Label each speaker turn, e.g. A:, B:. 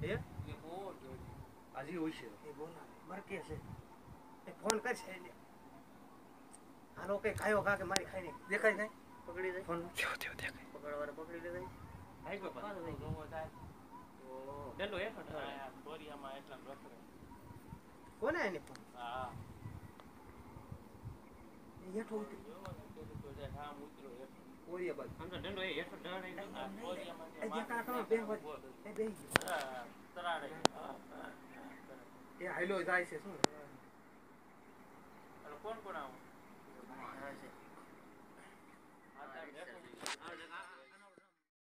A: એ
B: બહુ જોઈ
A: હજી હોય છે
C: એ બોલા બરકે છે એ ફોન કરશે એટલે હાલો કઈ ખાયો ખા કે મારી ખાઈને દેખાય જાય પકડી જાય
A: ફોન
C: પકડવાને પકડી લે જાય
A: આઈ ગયો પાછો
B: ગમો થાય
A: ડેલો હેઠો ઢાળે
B: આ બોરિયામાં એટલા રખડે
C: કોને એને ફોન
B: હા
C: એ હેઠો ઉતરી
B: જોવો ને પેલું તો જે ઠામ ઉતરો હેઠો
C: ઓરિયા બાજુ
A: આમ તો ડેલો એ હેઠો ઢાળે
B: આ બોરિયામાં જે
C: એ જે કાકા
B: માથે
C: બે
B: ઉભો
C: વાત
B: હતો.
C: એ બેહી ગયો
B: તરાડે
C: એ હાઈલો જાય છે શું
B: કોણ કોણ આવું
C: હા છે